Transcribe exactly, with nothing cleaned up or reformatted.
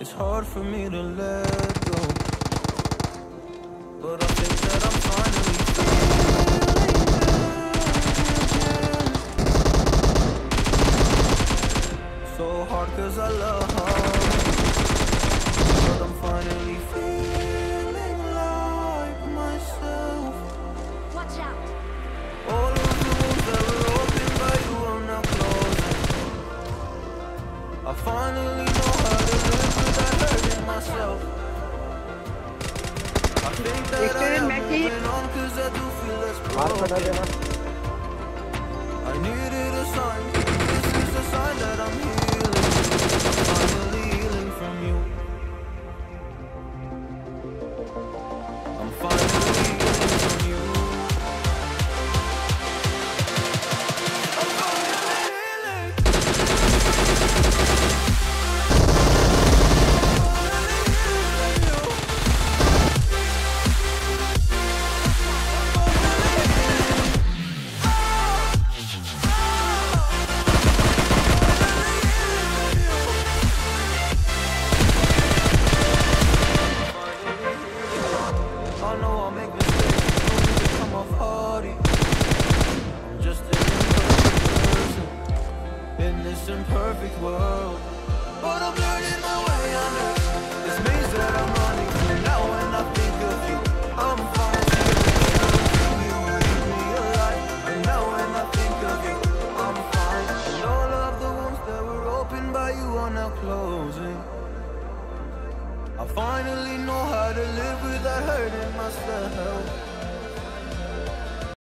It's hard for me to let go, but I think that I'm finally feeling again. So hard cause I love you, but I'm finally feeling like myself. Watch out. All of the wounds that were opened by you are now closing. I finally know how to live without hurting myself. I think that I am moving on cause I do feel less broken. I needed a sign, this is a sign that I'm healing. I'm finally healing from you. I'm finally healing from you. I'm finally healing. I know I'll make mistakes, don't need to come off hardy. I'm just an imperfect person in this imperfect world, but I'm learning my way under.